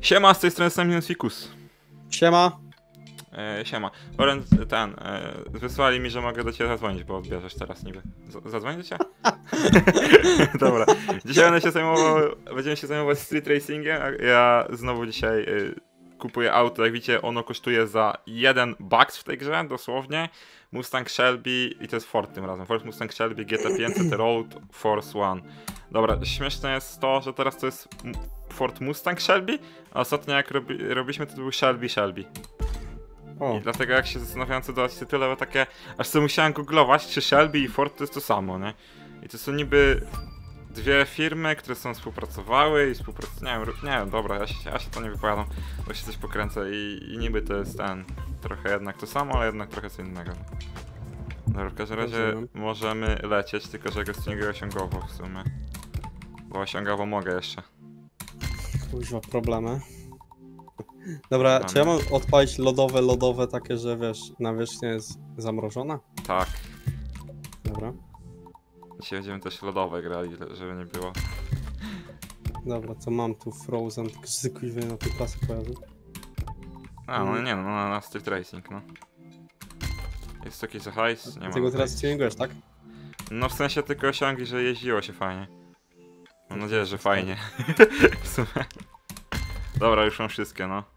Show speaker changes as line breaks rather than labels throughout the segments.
Siema, z tej strony Sam Fikus.
Siema.
Siema. Wysłali mi, że mogę do ciebie zadzwonić, bo odbierzesz teraz niby. Zadzwonić do ciebie? Dobra. Dzisiaj będziemy się zajmować street racingiem. Ja znowu dzisiaj kupuję auto. Jak widzicie, ono kosztuje za 1 bucks w tej grze, dosłownie. Mustang Shelby i to jest Ford tym razem. Ford Mustang Shelby GT500 Road Force One. Dobra, śmieszne jest to, że teraz to jest Ford Mustang Shelby, a ostatnio jak robiliśmy, to był Shelby.
O.
I dlatego jak się zastanawiałem co dodać tytule, bo takie, aż sobie musiałem googlować, czy Shelby i Ford to jest to samo, nie? I to są niby dwie firmy, które są współpracowały i nie wiem, dobra, ja się to nie wypowiadam, bo się coś pokręcę i niby to jest trochę jednak to samo, ale jednak trochę co innego. Dobra, w każdym razie możemy lecieć, tylko że go nie osiągowo w sumie. Bo osiągowo mogę jeszcze.
Kuźwa, problemy. Dobra, czy ja mam odpalić lodowe takie, że wiesz, nawierzchnia jest zamrożona?
Tak.
Dobra.
Dzisiaj będziemy też lodowe grali, żeby nie było.
Dobra, co mam tu Frozen, tylko że kuźwa na tej klasy pojawił.
A, no nie no, na Street Racing, no. Jest taki za hajs, nie ma.
Tego teraz tuningujesz, tak?
No w sensie tylko osiągi, że jeździło się fajnie. Mam nadzieję, że fajnie. W sumie. Dobra, już mam wszystkie, no.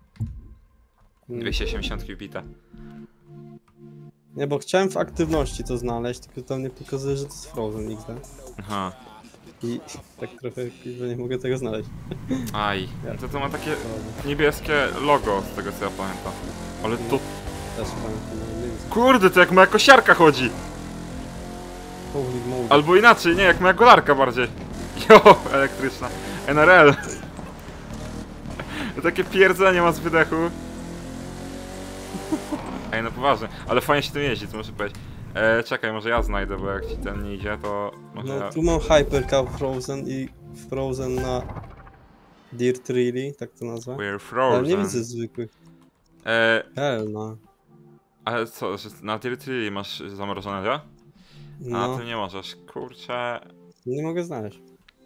280 wbite.
Nie, bo chciałem w aktywności to znaleźć, tylko tam nie pokazuje, że to jest Frozen XD.
Aha.
I tak trochę kuźwa nie mogę tego znaleźć.
Aj. No to ma takie niebieskie logo, z tego co ja pamiętam. Ale to...
Też pamiętam.
Kurde, to jak moja kosiarka chodzi!
Holy moly.
Albo inaczej, nie, jak moja golarka bardziej. Jo, elektryczna. NRL. Takie pierdzenie ma z wydechu. Ej, no poważnie, ale fajnie się tym jeździ, co muszę powiedzieć. Czekaj, może ja znajdę, bo jak ci ten nie idzie, to może
No
ja...
tu mam Hypercar Frozen i Frozen na Dirt Rally, tak to nazwę.
We're frozen.
Ale nie widzę zwykłych. Hell no.
Ale co, że na Dirt masz zamrożone, ja? A
No,
ty nie możesz, kurczę...
nie mogę znaleźć.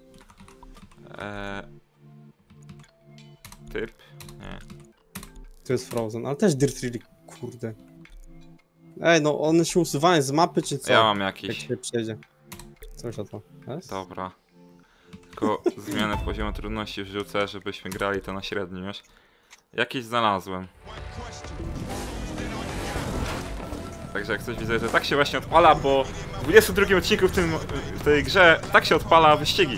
Typ? Nie.
Tu jest Frozen, ale też Dirt Rally, kurde. Ej, no one się usuwają z mapy, czy co?
Ja mam
Jak
jakiś.
się przejdzie. Coś o to jest?
Dobra. Tylko zmianę poziomu trudności wrzucę, żebyśmy grali to na średnim już. Jakiś znalazłem. Także jak coś widzę, że tak się właśnie odpala po 22 odcinku w tej grze, tak się odpala wyścigi.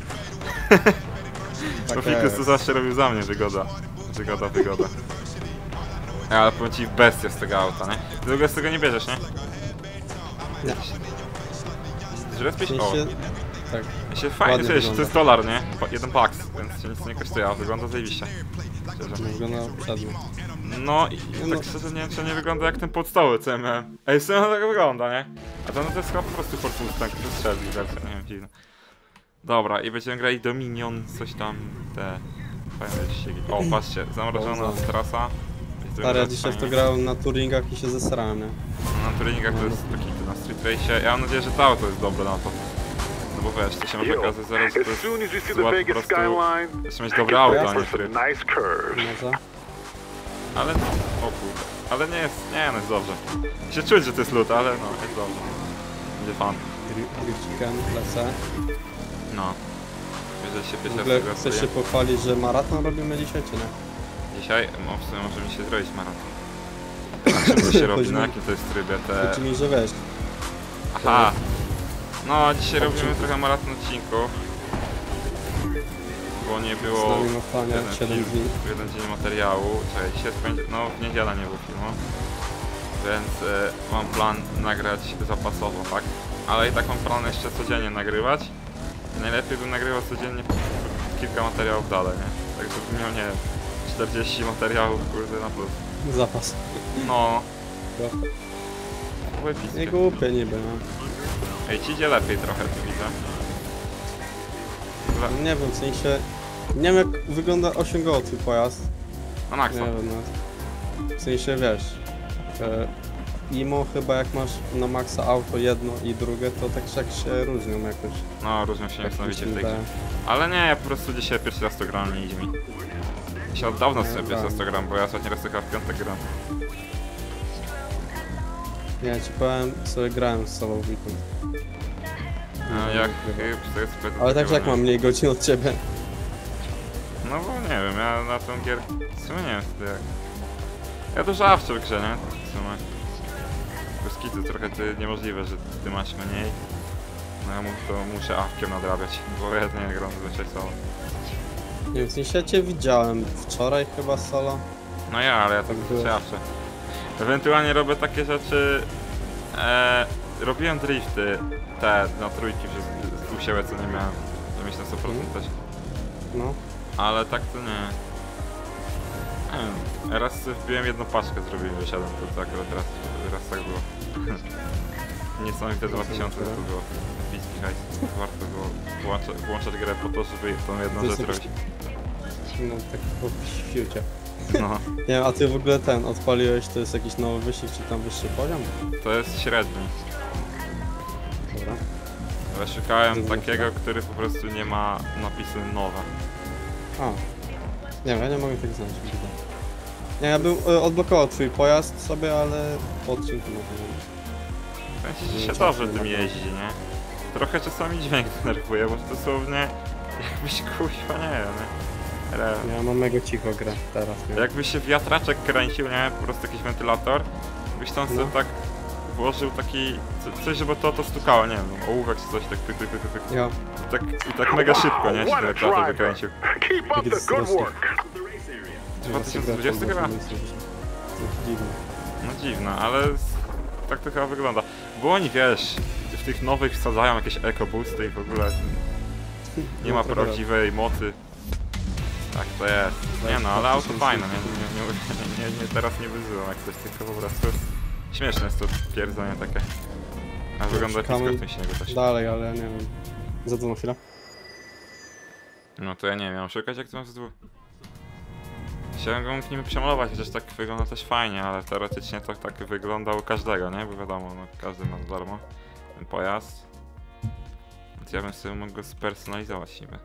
Bo Fikus to zawsze robił za mnie, wygoda. Wygoda. Ale powiem ci, bestia z tego auta, nie? Ty w ogóle z tego nie bierzesz, nie?
Nie.
Żrespiś?
W
O.
sensie, tak.
Się fajnie,
Ładnie
wiesz, to
wygląda.
jest dolar, nie? 1 bucks, więc się nic nie kosztuje, a wygląda zajebiście. Szczerze.
Wygląda przednio.
No i tak szczerze nie wiem, czy nie wygląda jak ten podstawowy, co ja miałem. Ej, w sumie tak wygląda, nie? A to jest chyba po prostu Ford Mustang, to jest Shelby wersja, nie wiem, dziwne. Dobra, i będziemy grali Dominion, coś tam, te fajne wyścigi. O, patrzcie, zamrożona trasa.
Stary, ja dzisiaj w to grałem na touringach i się zesrałem, nie?
Na turingach to jest taki na street race. Ja mam nadzieję, że to auto jest dobre na to. No bo wiesz, to się może okazać zaraz, że to jest zła po prostu... Jeszcze mieć dobre auto, a nie tryb.
Może?
Ale no, o kurde. Ale nie jest, no jest dobrze. Się czuć, że to jest loot, ale no, jest dobrze. Będzie fan.
Chicken, lecę.
No. Jeżeli się
W
pierwszy
ogóle
raz
chcesz się pochwalić, że maraton robimy dzisiaj, czy nie?
Dzisiaj, no w sumie możemy się zrobić maraton. A czym to się robi? Na jakim to jest trybie?
Chodzi mi, że wiesz.
Aha! No, dzisiaj robimy trochę maraton odcinków. Bo nie było
Z nami mapania 7 dni.
jeden dzień materiału. Czekaj, dzisiaj jest no w niedzielę nie było filmu. Więc mam plan nagrać zapasowo, tak? Ale i tak mam plan jeszcze codziennie nagrywać. I najlepiej bym nagrywał codziennie kilka materiałów dalej, nie? Tak żebym miał, nie wiem, 40 materiałów, kurde, na plus.
Zapas.
No.
Nie głupie niby, no.
Ej, ci idzie lepiej trochę, tu widzę.
Nie wiem, w sensie... Nie wiem jak wygląda osiągowo twój pojazd.
Na maksa.
Nie wiem, no. W sensie wiesz... Imo chyba jak masz na maksa auto jedno i drugie, to tak jak się różnią jakoś.
No, różnią się
Tak
niesamowicie
mi
w
się
tej grze.
wydaje.
Ale nie, ja po prostu dzisiaj pierwszy raz to grałem, nie idzie mi. Ja się od dawna sobie przez to gram, bo ja ostatni raz tylko w piątek gram.
Ja ci powiem, sobie grałem z sobą w weekend.
A jak to jest
Ale tak jak mam mniej godzin od ciebie.
No bo nie wiem, ja na tą gier... W sumie nie wiem wtedy jak... Ja dużo awczę w grze, nie? W sumie. Bez kitu trochę to niemożliwe, że ty masz mniej. No ja to muszę awkiem nadrabiać, bo ja nie gram zazwyczaj solo.
Nie wiem, w sensie ja cię widziałem wczoraj chyba solo.
No ja, ale ja tak zazwyczaj awczę. Ewentualnie robię takie rzeczy... robiłem drifty, te na trójki u siebie, co nie miałem. Że mieć na 100% też.
No.
Ale tak to nie. Raz wbiłem jedną paczkę, zrobiłem, wysiadłem, to akurat raz tak było. Niesamowite 2000 to było. Bliski hajs. Warto było włączać grę po to, żeby tą jedną rzecz robić.
No tak po świecie.
No.
Nie wiem, a ty w ogóle odpaliłeś, to jest jakiś nowy wyścig, czy tam wyższy poziom?
To jest średni.
Dobra.
Ale szukałem takiego, który po prostu nie ma napisu nowe.
A. Nie wiem, ja nie mogę tak znaleźć. Nie, ja bym odblokował twój pojazd sobie, ale po odcinku nie wiem.
Myślę, że się dobrze tym jeździ, nie? Trochę czasami dźwięk denerwuje, bo dosłownie jakbyś kuźwa, nie wiem, nie? Realnie.
Ja mam mega cicho grę teraz, nie?
Jakby się wiatraczek kręcił, nie? Po prostu jakiś wentylator, byś tam sobie tak włożył taki... coś, żeby to stukało, nie wiem, ołówek czy coś, tak pyk, pyk, pyk, pyk.
Ja.
I tak mega szybko, nie? Się wentylator wykręcił.
Jaki to straszny.
2020 chyba?
Dziwne.
No dziwne, ale tak to chyba wygląda. Bo oni, wiesz, w tych nowych wsadzają jakieś eco-boosty i w ogóle nie ma prawdziwej mocy. Tak to jest. Nie no, ale auto fajne, nie, teraz nie wyzywam jak coś, tylko po prostu śmieszne jest to twierdzenie takie. A wygląda jak w śniegu też.
Dalej, ale ja nie wiem. Za to na chwilę.
No to ja nie wiem, mam szukać jak to mam z dwóch. Chciałem go mógł nim przemalować, chociaż tak wygląda też fajnie, ale teoretycznie to tak wygląda u każdego, nie? Bo wiadomo, no, każdy ma za darmo ten pojazd. Więc ja bym sobie mógł go spersonalizować niby.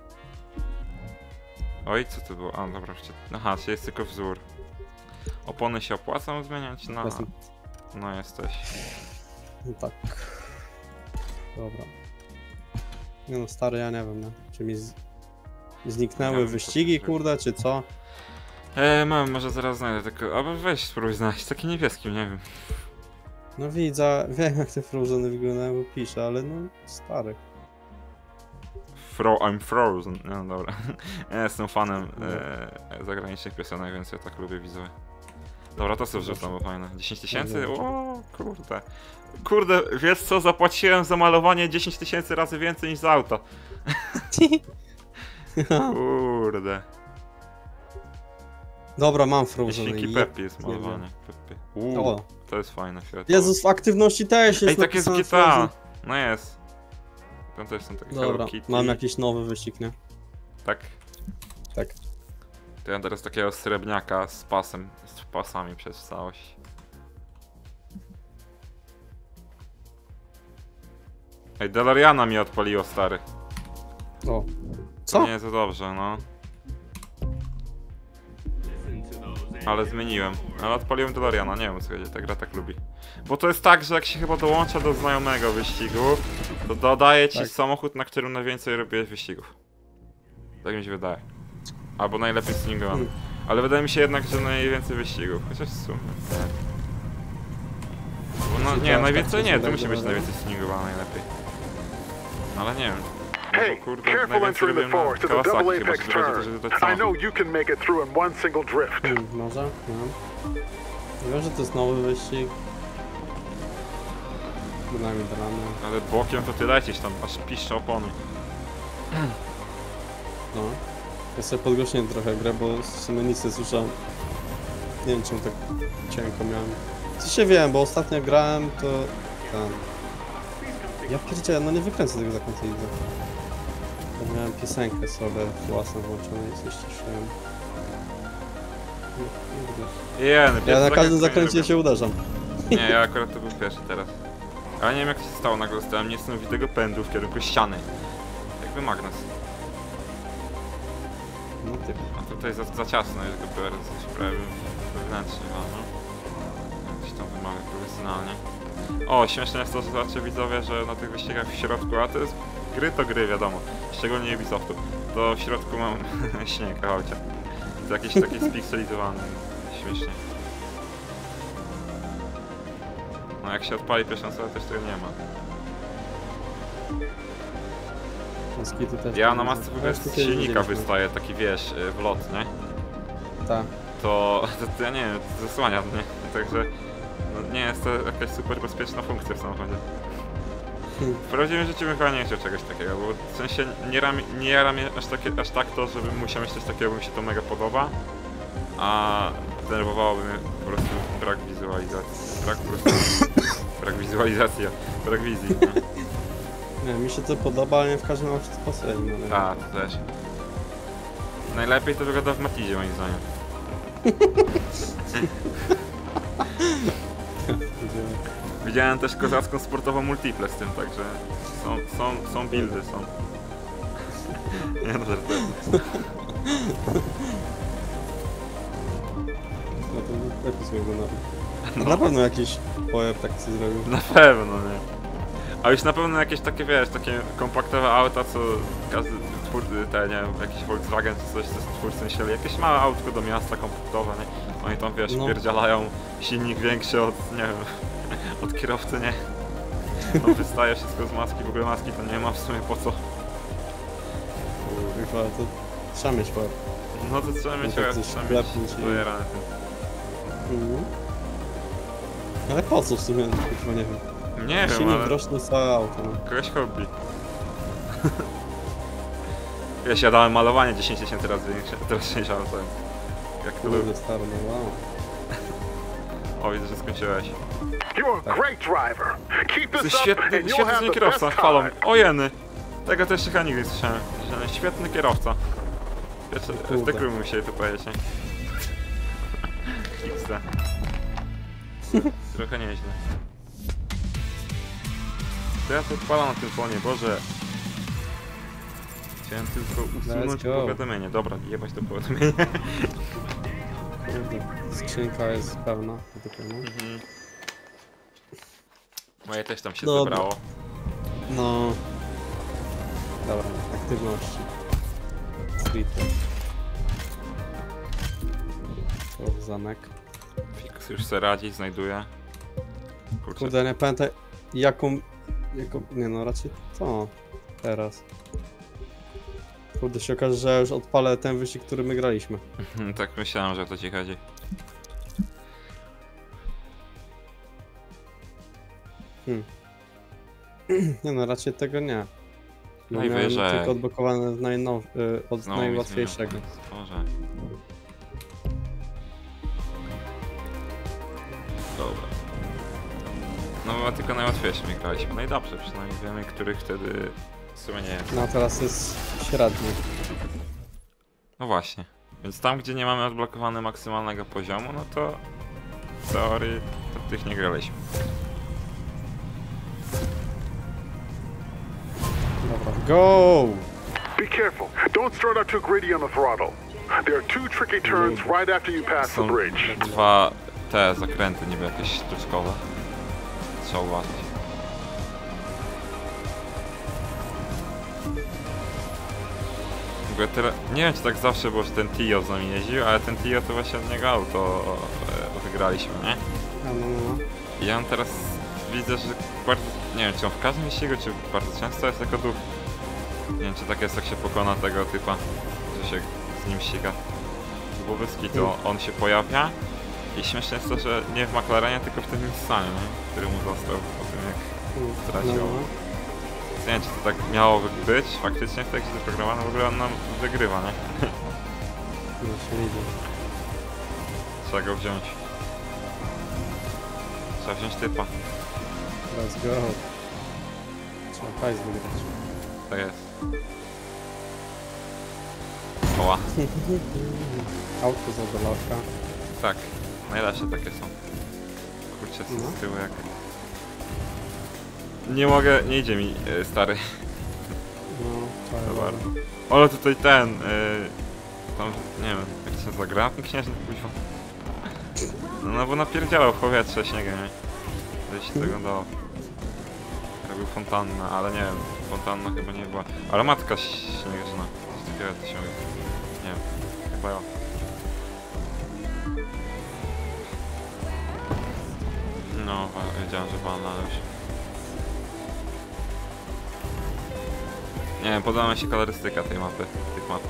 Oj, co to było? A, dobra, aha, czyli jest tylko wzór. Opony się opłacą zmieniać? No, no jesteś.
No tak. Dobra. Nie no, stary, ja nie wiem, no. Czy mi zniknęły
Nie wiem,
wyścigi,
co
kurde, czy co?
Mam, może zaraz znajdę tylko... Albo weź spróbuj znaleźć, taki niebieski, nie wiem.
No widzę, wiem jak te Frozeny wyglądają, bo piszę, ale no, stary.
I'm frozen. No dobra. Ja jestem fanem zagranicznych piosenek, więc ja tak lubię wizuły. Dobra, to sobie wrzucam, bo fajne. 10 tysięcy? O kurde. Kurde, wiesz co? Zapłaciłem za malowanie 10 tysięcy razy więcej niż za auto. Kurde.
Dobra, mam Frozen.
Jeśli Peppi jest malowanie.
O.
To jest fajne, świetne.
Jezus, w aktywności też jest.
Ej, tak jest w GTA. No jest. Tam też są takie
dobra, mam jakiś nowy wyścig, nie?
Tak?
Tak.
To ja teraz takiego srebrniaka z pasem, z pasami przez całość. Ej, DeLoreana mi odpaliło, stary.
O.
Co?
Co?
Nie jest za dobrze, no. Ale zmieniłem. Ale odpaliłem DeLoreana, nie wiem, co ta gra tak lubi. Bo to jest tak, że jak się chyba dołącza do znajomego wyścigu, to dodaje ci samochód, na którym najwięcej robiłeś wyścigów. Tak mi się wydaje. Albo najlepiej tuningowany. Ale wydaje mi się jednak, że najwięcej wyścigów. Chociaż w sumie. No nie, najwięcej nie, to musi być najwięcej tuningowane najlepiej. Ale nie wiem.
Hey, careful entering the forest. It's a double apex turn. I know you can make it through in one single drift.
Może? No. Wiem, że to jest nowy wyścig. Bynajmniej dramy.
Ale bokiem to ty lecisz tam, aż piszcze opony.
No. Ja sobie podgłośniłem trochę grę, bo w sumie nic nie słyszałem. Nie wiem, czemu tak cienko miałem. Co się wiem, bo ostatnio grałem, to... Ten... Ja pierdzielę, no nie wykręcę tego za końca widzę. Ja miałem piosenkę sobie własną włączoną i coś ciszyłem. Ja na każdym zakręcie się uderzam.
Nie, ja akurat to był pierwszy teraz. Ale nie wiem jak to się stało, nagle dostałem niesamowitego pędu w kierunku ściany. Jakby magnes.
No ty.
A to to jest za ciasno, jest go prawie wewnętrznie, no. Gdzieś tam wymawia profesjonalnie. O, śmieszne jest to, że zobaczcie widzowie, że na tych wyścigach w środku, a to jest to gry wiadomo, szczególnie Ubisoftu, to w środku mam śnieg na aucie. To jakiś taki spikselizowany, śmiesznie. No jak się odpali pierwszą osobę, też tego nie ma.
Moskitu też.
Ja na masce w ogóle z silnika wystaje taki, wiesz, wlot, nie?
Tak.
To ja nie wiem, zasłania mnie, także no, nie jest to jakaś super bezpieczna funkcja w samochodzie. W prawdziwym życiu bym chyba nie chciał czegoś takiego, bo w sensie nie jara mnie aż tak to, żebym musiał mieć coś takiego, bo mi się to mega podoba, a denerwowałoby mnie po prostu brak wizualizacji, brak wizualizacji, brak wizji, nie?
Nie, mi się to podoba, ale nie w każdym razie to pasuje.
Tak, to też. Najlepiej to wygląda w Matizie moim zdaniem. Widziałem też kozacką sportową multiple z tym, także są buildy, są. Nie no, żartuję.
No to lepiej sobie go na pewno jakiś pojer tak coś zrobił.
Na pewno, nie. A już na pewno jakieś takie, wiesz, takie kompaktowe auta, co każdy nie wiem, jakiś Volkswagen czy coś, co twórcy myśleli, jakieś małe autko do miasta kompaktowe, nie? Oni tam, wiesz, pierdzialają silnik większy od, nie wiem, od kierowcy, nie? No wystaje wszystko z maski, w ogóle maski to nie ma w sumie po co.
Kurwa, to trzeba mieć pojer.
No to trzeba mieć
No to
OS,
coś
trzeba
klepnąć
mieć
i-
dojerane tym.
Ale po co w sumie? Chyba nie wiem.
Nie wiem,
Silnik
ale
roczny całe auto. No.
kogoś hobby. Wiesz, ja dałem malowanie 10 000 razy większe, teraz 6 auto. Jak to lubię.
Kurde stary, no wow.
O, widzę, że skończyłeś.
You're a great driver. Keep
To
this
jest
up
świetny,
and you'll
świetny
have the
kierowca,
best
chwalą.
time.
O jeny! Tego też chyba nigdy nie słyszałem. Że świetny kierowca. Wiecie, w
kurde.
tekru mi się to powiedzieć, nie? XD. Trochę nieźle. To ja to odpalam na tym fonie, Boże. Chciałem tylko usunąć
Let's go.
powiadomienie. Dobra, jebać to powiadomienie.
Kurde. Skrzynka jest pełna. Dopiero.
Mhm. Moje też tam się
Dobra.
zebrało.
No. Dobra, aktywności. Streety. To zamek.
Fikus już se radzi, znajduje. Kurczę.
Kurde, nie pamiętam jaką... Nie no, raczej to. Teraz. Kurde, się okaże, że ja już odpalę ten wyścig, który my graliśmy.
Tak myślałem, że o to ci chodzi.
Nie no, raczej tego nie. Bo
Najwyżej.
miałem tylko odblokowane od
Znowu mi
najłatwiejszego.
zmieniło. Może. Dobra. No chyba tylko najłatwiejszymi graliśmy. No i dobrze, przynajmniej wiemy, których wtedy w sumie nie jest.
No teraz jest średni.
No właśnie. Więc tam, gdzie nie mamy odblokowane maksymalnego poziomu, no to w teorii to tych nie graliśmy.
Dobra, go!
Be careful. Don't start out too greedy on the throttle. There are two tricky turns right after you pass the
Są
bridge.
dwa te zakręty niby jakieś sztuczkowe. Trzeba uważać. W ogóle tyle... Nie wiem, czy tak zawsze było, że ten Tio z nami jeździł, ale ten Tio to właśnie od niego auto wygraliśmy, nie?
No.
I ja teraz widzę, że bardzo... Nie wiem, czy on w każdym wyścigu, czy bardzo często jest jako duch. Nie wiem, czy tak jest, jak się pokona tego typa, że się z nim ściga. Bo bez kitu on się pojawia i śmieszne jest to, że nie w McLarenie, tylko w tym Nissanie, nie? Który mu został po tym, jak stracił. Nie wiem, czy to tak miało być faktycznie w tekście zaprogramowane, w ogóle on nam wygrywa, nie?
No się widzi.
Trzeba go wziąć. Trzeba wziąć typa.
Let's go. Trzeba hajs wygrać.
Tak jest. Oła.
Autko za dolarka.
Tak. Najlepsze takie są. Kurczę, są
No.
z tyłu jak... Nie mogę, nie idzie mi, stary.
No,
Za
trzeba.
bardzo. Ale tutaj ten, tam, nie wiem, jak się nazywa, granatnik śnieżny, kuźwa. No bo napierdziałał w powietrze śniegiem, nie? Gdzieś się to wyglądało. Robił fontannę, ale nie wiem, fontanna chyba nie była. Ale matka śnieżna, coś takiego to się mówi. Nie wiem, chyba ja. No, wiedziałem, że pan, ale już. Nie wiem, podoba mi się kolorystyka tej mapy, tych map.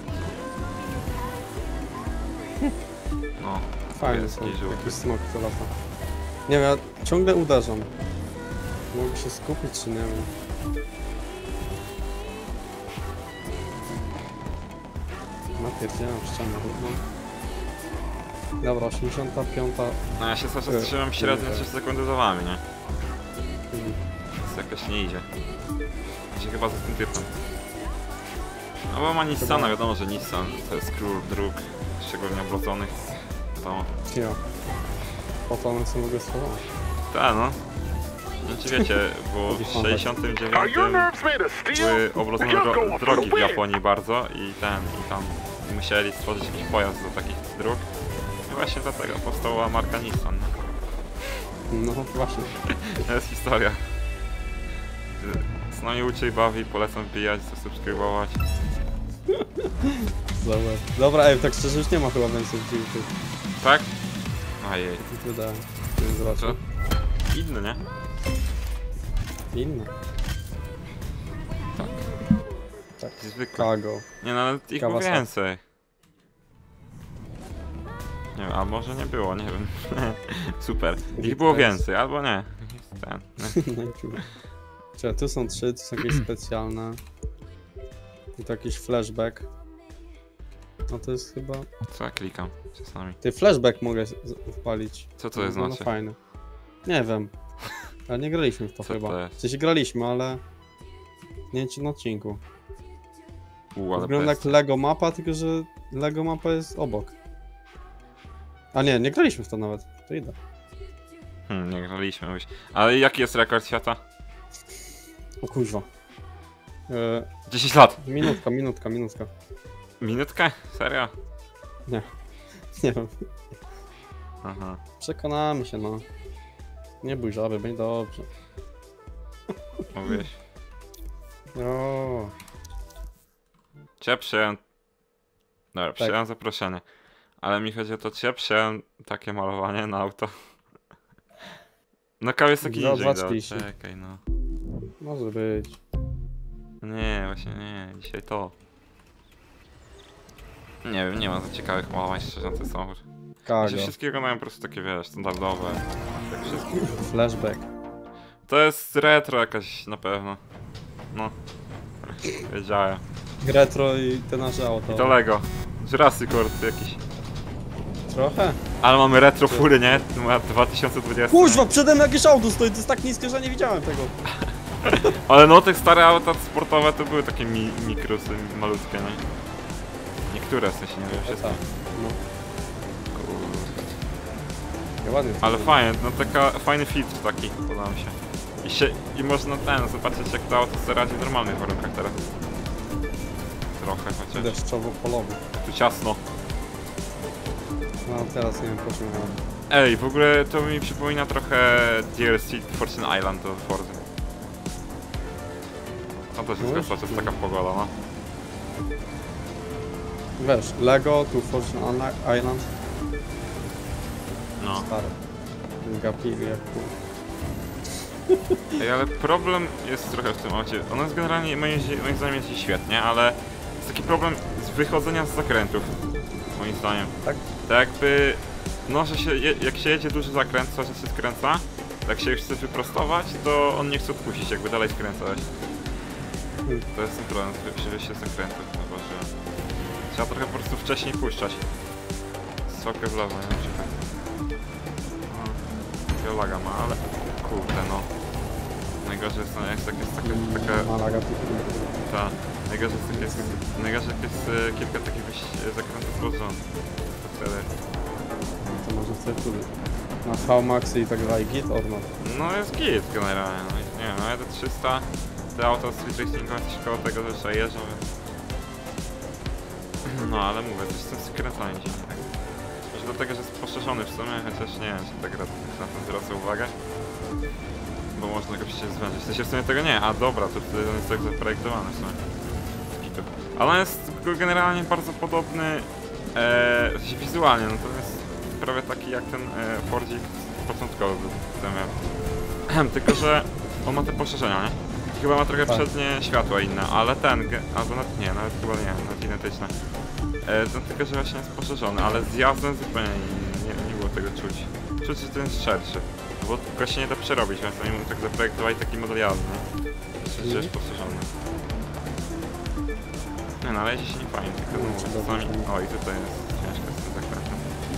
No,
Fajne są,
niebieski, żółty.
jakiś smok to lata. Nie wiem, ja ciągle uderzam. Mogę się skupić, czy nie wiem. Napierdzielam w ścianę równą. Dobra, 85.
No ja się cały czas trzymam średnio 3 sekundy za wami, nie?
Mhm.
Więc jakoś nie idzie. Znaczy chyba za tym typem. No bo ma Nissana, wiadomo, że Nissan to jest król dróg, szczególnie obloconych. To...
Ja. Po to one są w ogóle schowane.
Ta no. Nie czy wiecie, bo w 69
Are your nerves made of steel?
były oblodzone
You're going for
drogi
the
w
win.
Japonii bardzo i tam musieli stworzyć jakiś pojazd do takich dróg. I właśnie dlatego powstała marka Nissan.
No właśnie.
To jest historia. Z nami uczy i bawi, polecam wbijać, zasubskrybować.
Dobra. Dobra, ej, tak szczerze już nie ma chyba więcej w YouTube.
Tak? Ajej.
Co tu dałem? Nie
Co?
zobaczę.
Inny, nie?
Inne.
Tak.
Tak.
Zwykle.
Chicago.
Nie no, ale ich było
Kawasaki.
więcej. Nie wiem, a może nie było, nie wiem. Super. Ich było więcej, albo nie. Ten.
No i czuję. Czekaj, tu są 3, tu są jakieś specjalne. Tu jakiś flashback. No to jest chyba...
Co ja klikam czasami?
Ty, flashback mogę wpalić.
Co to jest
No
znaczy?
fajne. Nie wiem. Ale nie graliśmy w to
Co
chyba.
to jest?
W sensie graliśmy, ale... Nie wiem czy na odcinku.
Ale
Wygląda jak
pesty.
Lego mapa, tylko że Lego mapa jest obok. A nie graliśmy w to nawet. To idę.
Nie graliśmy. Ale jaki jest rekord świata?
O kuźwa.
10 lat!
Minutka.
Minutkę? Serio?
Nie wiem.
Aha.
Przekonamy się, no. Nie bój żaby, będzie dobrze.
Mówiłeś.
O,
Czy ja przyjąłem... Dobra,
Tak.
przyjąłem zaproszenie. Ale mi chodzi o to, czy ja przyjąłem takie malowanie na auto. No kaw jest taki
Za
niżej,
2,30.
czekaj no.
może być.
Nie, właśnie nie, dzisiaj to. Nie wiem, nie ma za ciekawych malowań szczerze na ten samochód.
Chicago.
Się wszystkiego mają po prostu takie, wiesz, standardowe. Tak wszystkie.
Flashback.
To jest retro jakaś na pewno. No. Wiedziałem.
Retro i te nasze auto.
I to Lego. Jurassic World jakiś.
Trochę?
Ale mamy retro fury, nie? 2020.
Kuźwa, przede mną jakieś auto stoi, to jest tak niskie, że nie widziałem tego.
Ale no, te stare auta sportowe to były takie mikrosy, malutkie, nie? Niektóre w sensie, nie wiem, wszystkie.
No,
Kurde.
ładnie. to
Ale
wygląda.
fajnie, no fajny filtr taki, podoba mi się. I można zobaczyć jak to auto sobie radzi w normalnych warunkach teraz. Trochę chociaż.
Deszczowo-polowy.
Tu ciasno.
No teraz nie wiem, po czym miałem.
Ej, w ogóle to mi przypomina trochę DLC Fortune Island do Forzy. No to się
No
zgadza, to jest taka pogoda, no.
Wiesz, Lego, tu Fortune Island.
No.
Stare. Gapili jak tu.
Ej, ale problem jest trochę w tym aucie. Ono jest generalnie, moim zdaniem jeździ świetnie, ale jest taki problem z wychodzenia z zakrętów. Moim zdaniem.
Tak?
Tak jakby, no, że się, jak się jedzie duży zakręt, co że się skręca, jak się już chce wyprostować, to on nie chce odpuścić, jakby dalej skręcać. To jest ten problem przy wyjściu z zakrętów, zauważyłem. Trzeba trochę po prostu wcześniej puszczać. Strzałkę w lewo, nie wiem, czy tak. No, takiego laga ma, ale kurde no. Najgorzej jest, no, jest taka...
Malaga
Ta, najgorzej jest kilka takich zakrętów złożonych. To wtedy...
to może sobie tu. Na V-Maxy i tak dalej, git or not?
No jest git generalnie, no i nie wiem, no te 300, te auta z street racingowe też koło tego zresztą jeżdżą, więc... No ale mówię, coś z tym skręcaniem dziwnie. Może do tego, że jest poszerzony w sumie, chociaż nie wiem, czy ta gra na tym zwraca uwagę. Bo można go przecież zwężyć. W sensie w sumie tego nie, a dobra, to wtedy on jest tak zaprojektowany w sumie. Ale on jest generalnie bardzo podobny, w sensie wizualnie, no to jest prawie taki jak ten Fordzik początkowy był, tylko że on ma te poszerzenia, nie? Chyba ma trochę
Tak.
przednie światła inne, ale ten, albo nawet nie, nawet chyba nie, nawet identyczne. No tylko, że właśnie jest poszerzony, ale z jazdem zupełnie nie było tego czuć. Czuć, że ten jest szerszy, bo go się nie da przerobić, więc oni mu tak zaprojektowali taki model jazdy, nie? Że jest poszerzony. Nie no, ale jeździ się nie fajnie, tylko no, czasami... O, i tutaj jest ciężko z tym zakrętem.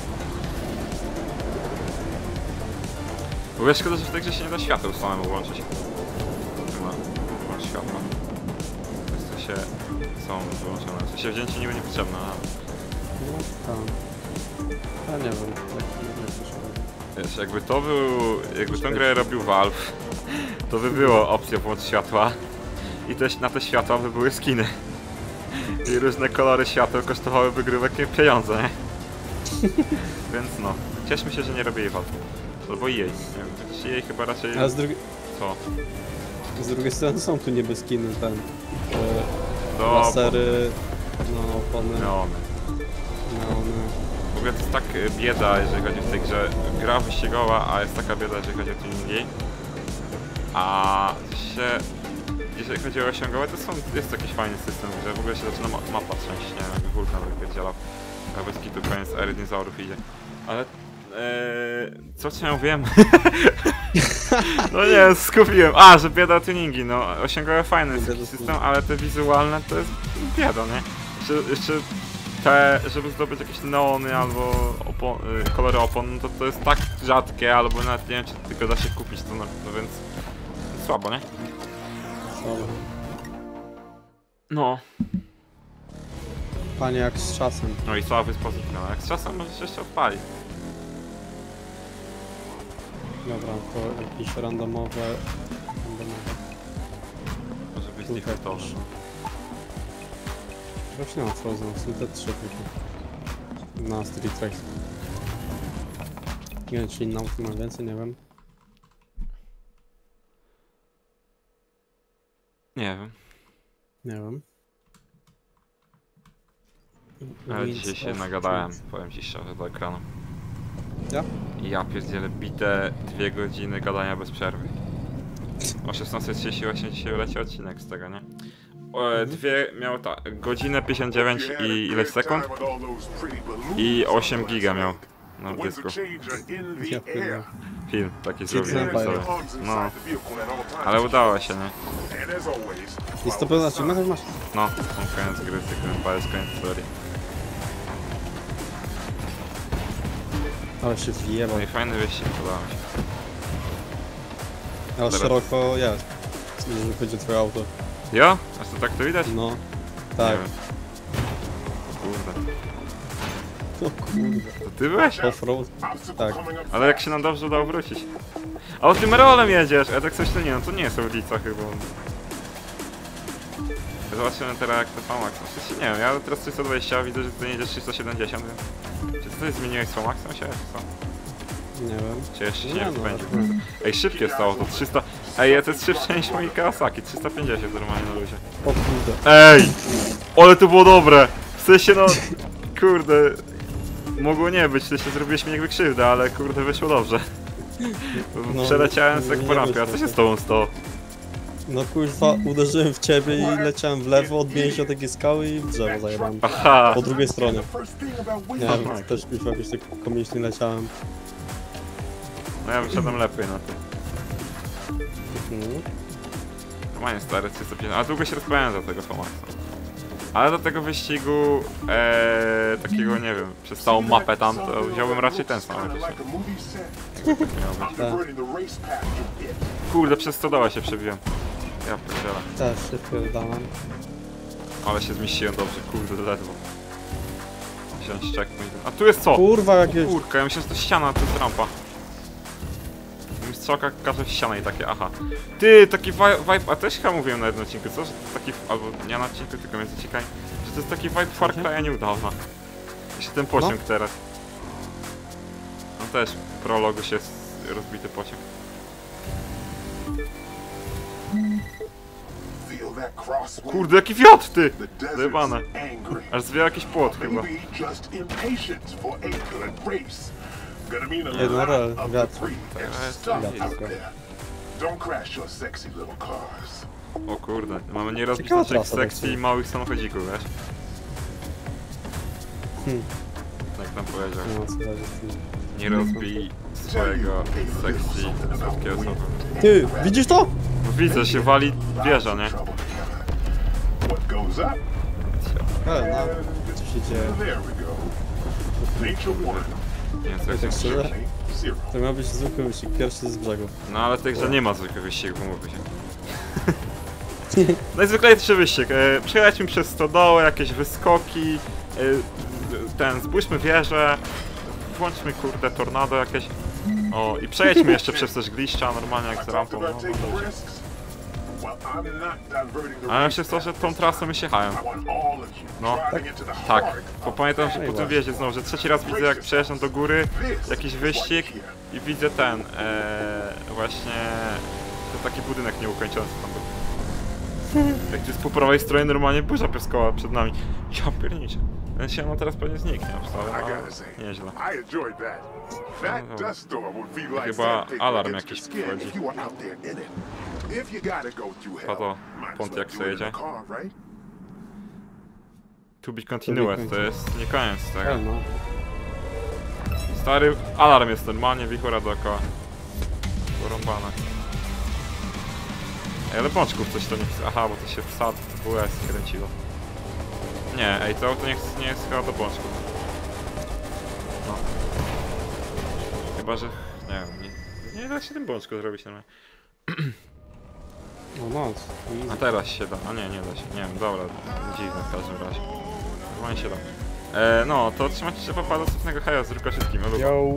W ogóle szkoda, że w tej grze się nie da świateł samemu włączyć. Chyba, włącz światła. To się są wyłączone. W sensie wzięcie niby niepotrzebne, ale...
No tam. Ja nie wiem, jak to się robi.
Wiesz, jakby to był... Jakby tę grę robił Valve, to by było opcja włącz światła. I też na te światła by były skiny. I różne kolory świateł kosztowałyby gry takie pieniądze, nie? Więc no, cieszmy się, że nie robię jej Valve. Albo jej, nie wiem, chociaż jej chyba raczej...
A
Co?
z drugiej strony są tu niby skiny, ten...
Do...
lasery, no opony,
Neony.
neony.
W ogóle to jest tak bieda, jeżeli chodzi w tej grze. Gra wyścigowa, a jest taka bieda, jeżeli chodzi o tuningi. A się... Jeżeli chodzi o osiągowe, to jest jakiś fajny system, że w ogóle się zaczyna mapa trzęść, nie wiem, jakby wulkan wypierdzielał. A bez kitu koniec ery dinozaurów idzie. Ale... co cię wiem? No nie, skupiłem. A, że bieda tuningi, no. Osiągowe fajny jest taki system, ale te wizualne to jest bieda, nie? Jeszcze te, żeby zdobyć jakieś neony albo kolory opon, no to jest tak rzadkie, albo nawet nie wiem, czy tylko da się kupić to, no więc... Słabo, nie? No.
Panie, jak z czasem.
No i słaby sposób, no. Jak z czasem możesz jeszcze odpalić.
Dobra, to jakieś randomowe...
Może być
Tutaj
defaultowy.
też. Właśnie mam Frozen, są te 3 tylko. Na Street Race. Nie wiem, czy inna ma więcej, nie wiem.
Nie wiem.
Nie wiem.
Ale
Winds
dzisiaj się
of
nagadałem,
Change.
powiem ci szczerze, do ekranu.
Ja?
I ja pierdzielę bite 2 godziny gadania bez przerwy. O 16:38 dzisiaj leci odcinek z tego, nie? Miał godzinę 59 i ileś sekund? I 8 giga miał na dysku.
Ja pierdolę.
Film taki zrobiłem
Empire.
sobie. No. Ale udało się, nie?
Jest to pełna achievement, masz?
No, są koniec gry, tylko Empire jest koniec serii.
Ale się wjebał.
No i fajny wyścig, podoba mi się.
Ale
Teraz-
szeroko jest. Jeżeli chodzi o twoje auto.
Jo? Aż to tak to widać?
No. Tak.
Nie wiem. Kurde.
O kurde.
To ty byłeś?
Offroad. Tak.
Ale jak się nam dobrze udało wrócić. A o tym rolem jedziesz! Ja tak coś to nie wiem, to nie jest ulica chyba. Zobaczymy teraz jak to Famax. W sensie nie wiem, ja teraz 320, widzę, że ty jedziesz 370, więc... Czy ty coś zmieniłeś z Famaxem się, czy co?
Nie wiem.
Czy jeszcze się
Nie
nie
no,
rozpędzi?
tak.
Ej, szybkie stało to 300... Ej, to jest szybsze niż mój Kawasaki, 350 normalnie na luzie.
O kurde.
Ej! Ale to było dobre! W sensie no... Kurde... Mogło nie być, w sensie zrobiłeś mi jakby krzywdę, ale kurde wyszło dobrze.
No,
Przeleciałem tak
nie
po rampie, a
wyszło
co się
to.
z tobą stało?
No kurwa, uderzyłem w ciebie i leciałem w lewo, odbiłem się od takiej skały i w drzewo zajebałem.
Aha!
Po drugiej stronie. Nie
Aha.
wiem, też kurwa jakoś tak komicznie leciałem.
No ja wyszedłem lepiej na tym.
Mhm.
Normalnie stary 350, a długo się rozprawiałem za tego Famaxa. Ale do tego wyścigu, takiego nie wiem, przez całą mapę tam, to wziąłbym raczej ten sam. Tak miało być.
Tak.
Kurde, przez stodołę się przebiłem. Ja pierdzielę.
Też się wpierdalam.
Ale się zmieściłem dobrze, kurde, ledwo. Wziąć checkpoint. A tu jest co?
Kurwa jakieś...
Kurka, ja myślałem, że to ściana, to jest rampa. Strzałka każe w ścianę i takie, aha. Ty, taki vibe, a też chyba mówiłem na jednym odcinku, co? Że taki, albo nie na odcinku, tylko między odcinkami, że To jest taki vibe Far Cry'a nieudawna. Jeszcze ten pociąg teraz. No też w prologu się rozbity pociąg. Kurde, jaki wiatr ty! Zajebane. Aż zwieje jakiś płot chyba.
General, wiatr.
O kurde, mamy nie rozbić
Ciekawa
naszych
trasa,
sekcji
tak.
małych samochodzików, wiesz? Jak tam powiedział.
No, co dalej?
Nie rozbij swojego sekcji słodkiego samochodu.
Ty, widzisz to?
No widzę, się wali wieża, nie?
No, co się dzieje?
Nie wiem co
Tak
jak się...
szczerze? To miał być zwykły wyścig, pierwszy z brzegu.
No ale w tej grze nie ma zwykłych wyścigów, umówmy się. Najzwyklejszy wyścig. Przejedźmy przez stodołę, jakieś wyskoki. Zbójmy wieżę. Włączmy kurde tornado jakieś. O, i przejedźmy jeszcze przez też gliszcza, normalnie jak z rampą. No, ale najlepsze jest to, że tą trasą się jechałem. No, tak. Bo pamiętam, że po tym wjeździe znowu, że trzeci raz widzę jak przejeżdżam do góry, jakiś wyścig i widzę ten, właśnie to taki budynek nieukończony tam był. Jak tu jest po prawej stronie normalnie burza piaskowa przed nami. Ja pierniczę. Ten się no teraz pewnie zniknie, ale nieźle. Chyba alarm jakiś wchodzi. Pato, pont jak sobie jedzie. To be continued, to jest nie koniec tego.
No.
Stary alarm jest normalnie, wichura dookoła. Porąbane. Ej, ale bączków coś to nie... Aha, bo to się wsad w WS kręciło. Nie, ej, to auto nie jest chyba do bączków. No. Chyba, że... Nie wiem, nie da się tym bączku zrobić normalnie.
No,
A teraz się da, a nie da się, nie wiem, dobra, dziwne w każdym razie. Normalnie się da. No, to trzymajcie się, papa, do następnego heja z Rukaszewskim.
Yo.